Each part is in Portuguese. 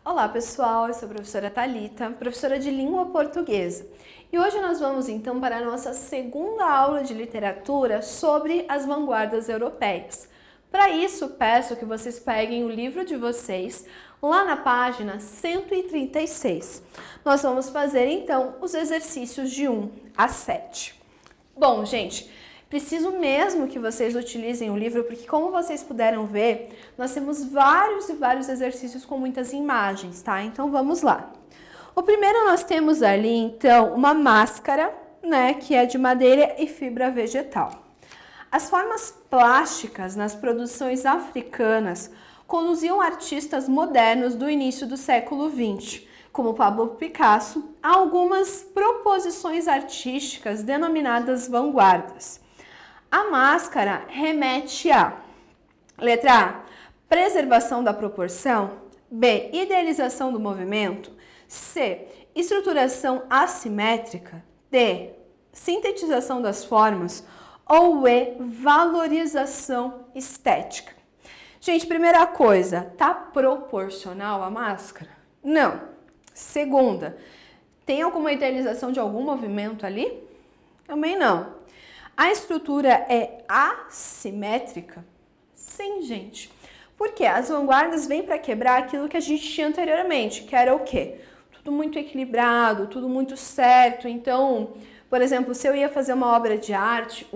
Olá pessoal, eu sou a professora Thalita, professora de língua portuguesa. E hoje nós vamos então para a nossa segunda aula de literatura sobre as vanguardas europeias. Para isso, peço que vocês peguem o livro de vocês lá na página 136. Nós vamos fazer então os exercícios de 1 a 7. Bom, gente, preciso mesmo que vocês utilizem o livro, porque como vocês puderam ver, nós temos vários exercícios com muitas imagens, tá? Então vamos lá. O primeiro nós temos ali, então, uma máscara, né, que é de madeira e fibra vegetal. As formas plásticas nas produções africanas conduziam artistas modernos do início do século XX, como Pablo Picasso, a algumas proposições artísticas denominadas vanguardas. A máscara remete a: letra A, preservação da proporção; B, idealização do movimento; C, estruturação assimétrica; D, sintetização das formas; ou E, valorização estética. Gente, primeira coisa, tá proporcional a máscara? Não. Segunda, tem alguma idealização de algum movimento ali? Também não. A estrutura é assimétrica? Sim, gente. Porque as vanguardas vêm para quebrar aquilo que a gente tinha anteriormente, que era o quê? Tudo muito equilibrado, tudo muito certo. Então, por exemplo, se eu ia fazer uma obra de arte,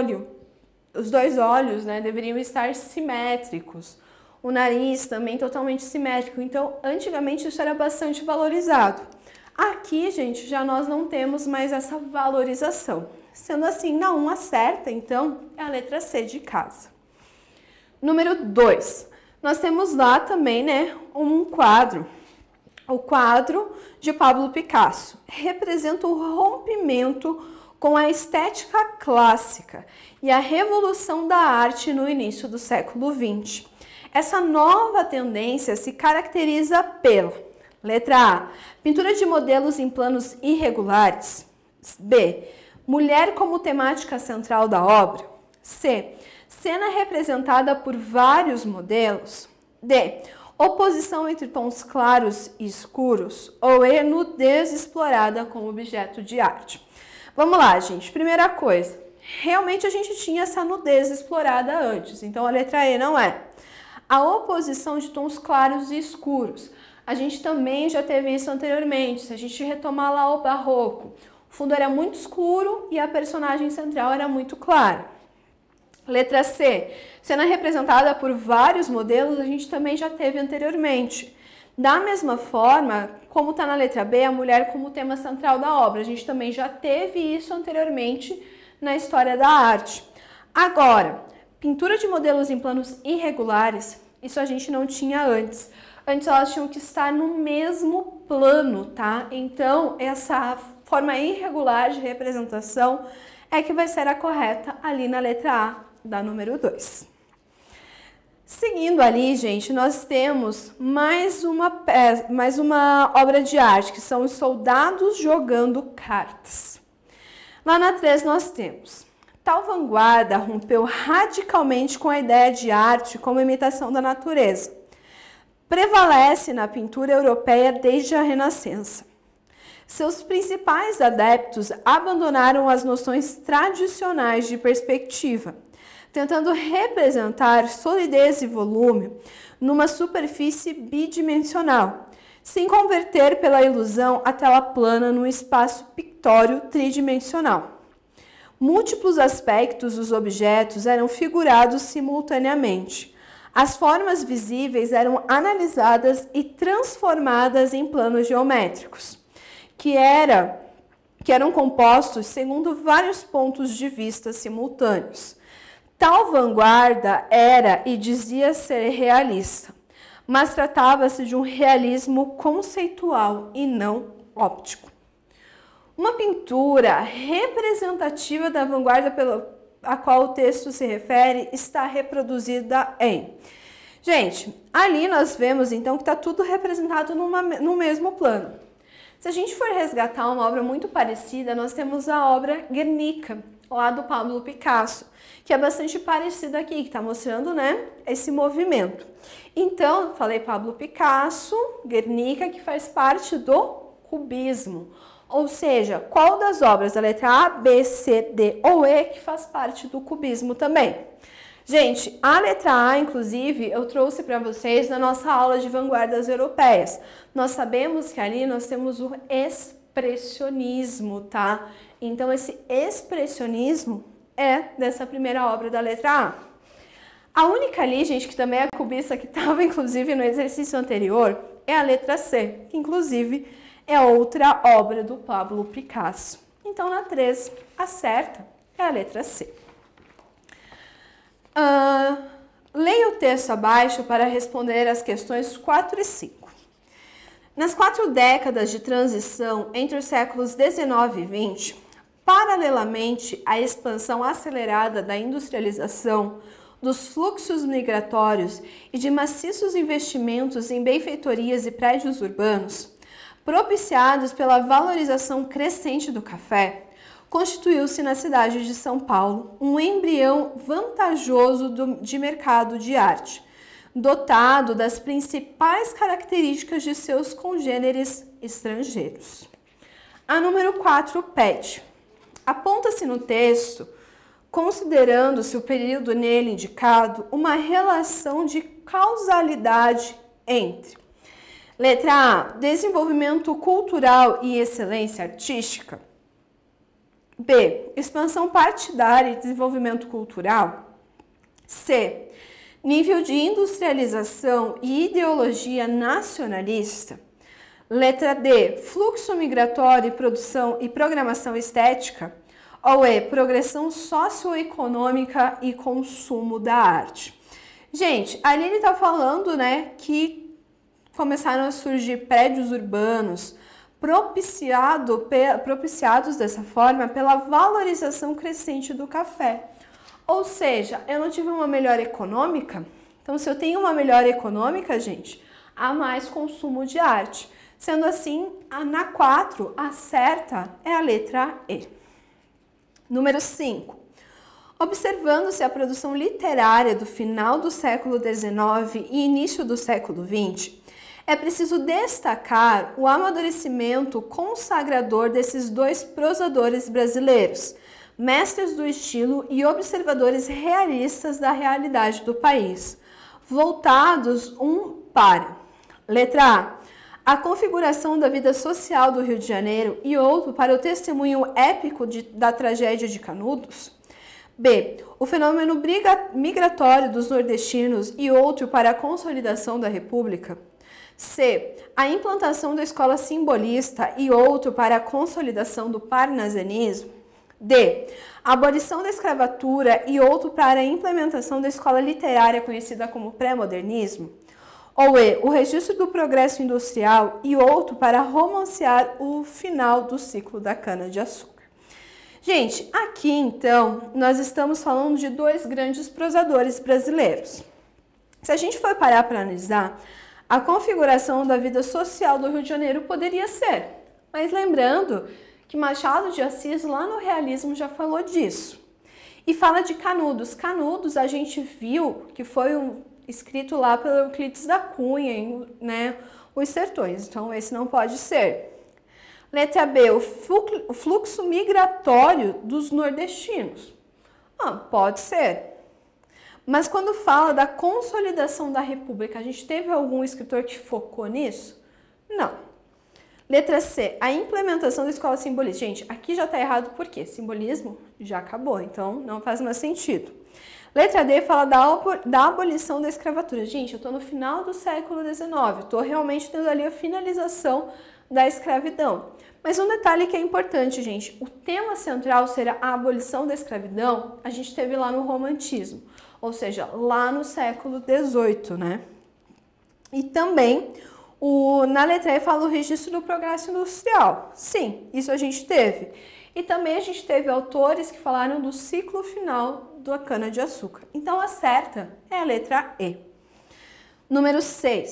os dois olhos, né, deveriam estar simétricos. O nariz também totalmente simétrico. Então, antigamente isso era bastante valorizado. Aqui, gente, já nós não temos mais essa valorização. Sendo assim, na 1 acerta, então, é a letra C de casa. Número 2. Nós temos lá também, né, um quadro. O quadro de Pablo Picasso representa o rompimento com a estética clássica e a revolução da arte no início do século XX. Essa nova tendência se caracteriza pela: letra A, pintura de modelos em planos irregulares; B, mulher como temática central da obra; C, cena representada por vários modelos; D, oposição entre tons claros e escuros; ou E, nudez explorada como objeto de arte. Vamos lá, gente. Primeira coisa, realmente a gente tinha essa nudez explorada antes, então a letra E não é. A oposição de tons claros e escuros, a gente também já teve isso anteriormente. Se a gente retomar lá o barroco, o fundo era muito escuro e a personagem central era muito clara. Letra C, cena representada por vários modelos, a gente também já teve anteriormente. Da mesma forma, como está na letra B, a mulher como tema central da obra, a gente também já teve isso anteriormente na história da arte. Agora, pintura de modelos em planos irregulares, isso a gente não tinha antes. Antes elas tinham que estar no mesmo plano, tá? Então, essa forma irregular de representação é que vai ser a correta ali na letra A da número 2. Seguindo ali, gente, nós temos mais uma obra de arte, que são os soldados jogando cartas. Lá na 3 nós temos: tal vanguarda rompeu radicalmente com a ideia de arte como imitação da natureza. Prevalece na pintura europeia desde a Renascença. Seus principais adeptos abandonaram as noções tradicionais de perspectiva, tentando representar solidez e volume numa superfície bidimensional, sem converter pela ilusão a tela plana num espaço pictório tridimensional. Múltiplos aspectos dos objetos eram figurados simultaneamente. As formas visíveis eram analisadas e transformadas em planos geométricos, que eram compostos segundo vários pontos de vista simultâneos. Tal vanguarda era e dizia ser realista, mas tratava-se de um realismo conceitual e não óptico. Uma pintura representativa da vanguarda a qual o texto se refere está reproduzida em... Gente, ali nós vemos então que está tudo representado no mesmo plano. Se a gente for resgatar uma obra muito parecida, nós temos a obra Guernica. lá do Pablo Picasso, que é bastante parecido aqui, que está mostrando, né, esse movimento. Então, falei Pablo Picasso, Guernica, que faz parte do cubismo. Ou seja, qual das obras da letra A, B, C, D ou E que faz parte do cubismo também? Gente, a letra A, inclusive, eu trouxe para vocês na nossa aula de vanguardas europeias. Nós sabemos que ali nós temos o expressionismo, tá? Então, esse expressionismo é dessa primeira obra da letra A. A única ali, gente, que também é cubista, que estava, inclusive, no exercício anterior, é a letra C, que, inclusive, é outra obra do Pablo Picasso. Então, na 3, a certa é a letra C. Leia o texto abaixo para responder as questões 4 e 5. Nas 4 décadas de transição entre os séculos 19 e 20, paralelamente à expansão acelerada da industrialização, dos fluxos migratórios e de maciços investimentos em benfeitorias e prédios urbanos, propiciados pela valorização crescente do café, constituiu-se na cidade de São Paulo um embrião vantajoso de mercado de arte, dotado das principais características de seus congêneres estrangeiros. A número 4 pede: aponta-se no texto, considerando-se o período nele indicado, uma relação de causalidade entre letra A, desenvolvimento cultural e excelência artística. B, expansão partidária e desenvolvimento cultural. C, nível de industrialização e ideologia nacionalista. Letra D, fluxo migratório e produção e programação estética. Ou E, progressão socioeconômica e consumo da arte. Gente, ali ele está falando, né, que começaram a surgir prédios urbanos, propiciados dessa forma pela valorização crescente do café. Ou seja, eu não tive uma melhora econômica, então se eu tenho uma melhora econômica, gente, há mais consumo de arte. Sendo assim, na 4, a certa é a letra E. Número 5. Observando-se a produção literária do final do século XIX e início do século XX, é preciso destacar o amadurecimento consagrador desses dois prosadores brasileiros, mestres do estilo e observadores realistas da realidade do país, voltados para, letra A, configuração da vida social do Rio de Janeiro e outro para o testemunho épico da tragédia de Canudos. B, o fenômeno migratório dos nordestinos e outro para a consolidação da República. C, a implantação da escola simbolista e outro para a consolidação do parnasianismo. D, a abolição da escravatura e outro para a implementação da escola literária conhecida como pré-modernismo. Ou E, o registro do progresso industrial e outro para romancear o final do ciclo da cana-de-açúcar. Gente, aqui então nós estamos falando de dois grandes prosadores brasileiros. Se a gente for parar para analisar, a configuração da vida social do Rio de Janeiro poderia ser, mas lembrando que Machado de Assis lá no realismo já falou disso. E fala de Canudos. Canudos a gente viu que foi escrito lá pelo Euclides da Cunha, né, Os Sertões, então esse não pode ser. Letra B, o fluxo migratório dos nordestinos. Pode ser. Mas quando fala da consolidação da República, a gente teve algum escritor que focou nisso? Não. Letra C, a implementação da escola simbolista. Gente, aqui já está errado por quê? Simbolismo já acabou, então não faz mais sentido. Letra D fala da abolição da escravatura. Gente, eu estou no final do século XIX, estou realmente tendo ali a finalização da escravidão. Mas um detalhe que é importante, gente, o tema central será a abolição da escravidão, a gente teve lá no romantismo, ou seja, lá no século XVIII, né? E também, na letra E fala o registro do progresso industrial. Sim, isso a gente teve. E também a gente teve autores que falaram do ciclo final da cana-de-açúcar. Então, a certa é a letra E. Número 6.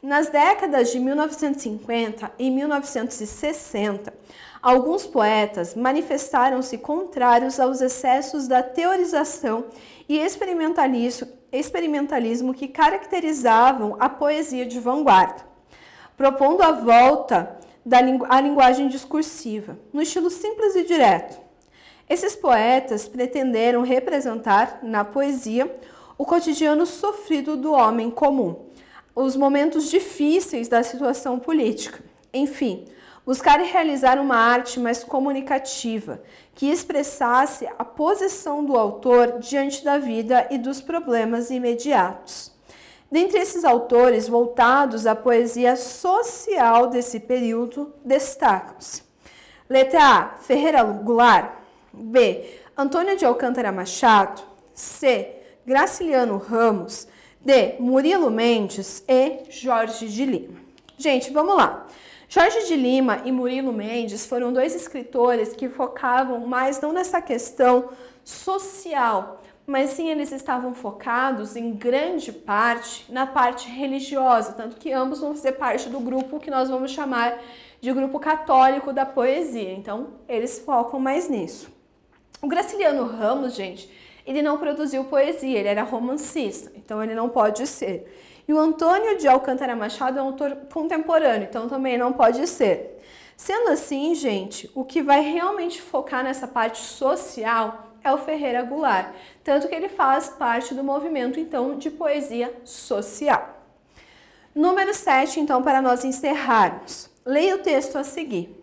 Nas décadas de 1950 e 1960, alguns poetas manifestaram-se contrários aos excessos da teorização e experimentalismo que caracterizavam a poesia de vanguarda, propondo a volta à linguagem discursiva, no estilo simples e direto. Esses poetas pretenderam representar, na poesia, o cotidiano sofrido do homem comum, os momentos difíceis da situação política. Enfim, buscar realizar uma arte mais comunicativa, que expressasse a posição do autor diante da vida e dos problemas imediatos. Dentre esses autores voltados à poesia social desse período, destacam-se: letra A, Ferreira Goulart; B, Antônio de Alcântara Machado; C, Graciliano Ramos; D, Murilo Mendes; e Jorge de Lima. Gente, vamos lá. Jorge de Lima e Murilo Mendes foram dois escritores que focavam mais não nessa questão social, mas sim eles estavam focados em grande parte na parte religiosa, tanto que ambos vão fazer parte do grupo que nós vamos chamar de grupo católico da poesia. Então, eles focam mais nisso. O Graciliano Ramos, gente, ele não produziu poesia, ele era romancista, então ele não pode ser. E o Antônio de Alcântara Machado é um autor contemporâneo, então também não pode ser. Sendo assim, gente, o que vai realmente focar nessa parte social é o Ferreira Goulart, tanto que ele faz parte do movimento, então, de poesia social. Número 7, então, para nós encerrarmos. Leia o texto a seguir.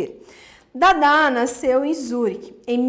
Dada nasceu em Zurique, em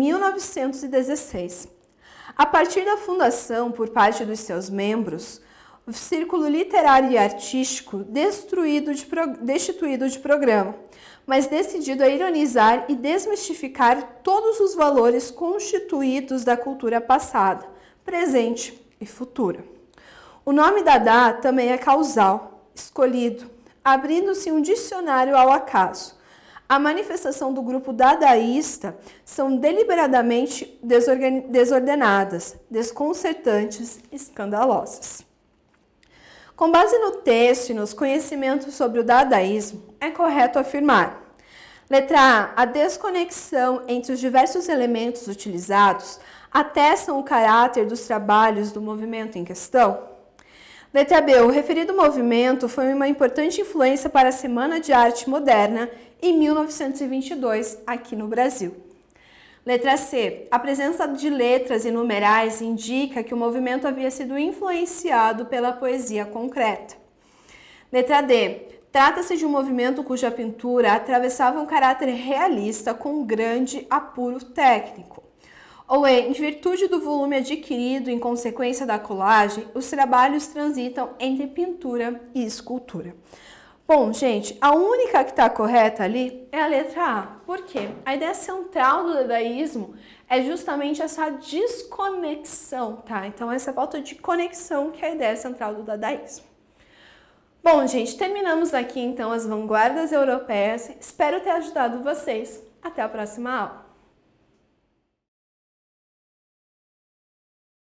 1916. A partir da fundação por parte dos seus membros, o círculo literário e artístico destituído de programa, mas decidido a ironizar e desmistificar todos os valores constituídos da cultura passada, presente e futura. O nome Dada também é causal, escolhido, abrindo-se um dicionário ao acaso. A manifestação do grupo dadaísta são deliberadamente desordenadas, desconcertantes, escandalosas. Com base no texto e nos conhecimentos sobre o dadaísmo, é correto afirmar: letra A, a desconexão entre os diversos elementos utilizados atestam o caráter dos trabalhos do movimento em questão. Letra B, o referido movimento foi uma importante influência para a Semana de Arte Moderna em 1922, aqui no Brasil. Letra C, a presença de letras e numerais indica que o movimento havia sido influenciado pela poesia concreta. Letra D, trata-se de um movimento cuja pintura atravessava um caráter realista com grande apuro técnico. Ou em virtude do volume adquirido em consequência da colagem, os trabalhos transitam entre pintura e escultura. Bom, gente, a única que está correta ali é a letra A. Por quê? A ideia central do dadaísmo é justamente essa desconexão, tá? Então, essa falta de conexão que é a ideia central do dadaísmo. Bom, gente, terminamos aqui, então, as vanguardas europeias. Espero ter ajudado vocês. Até a próxima aula.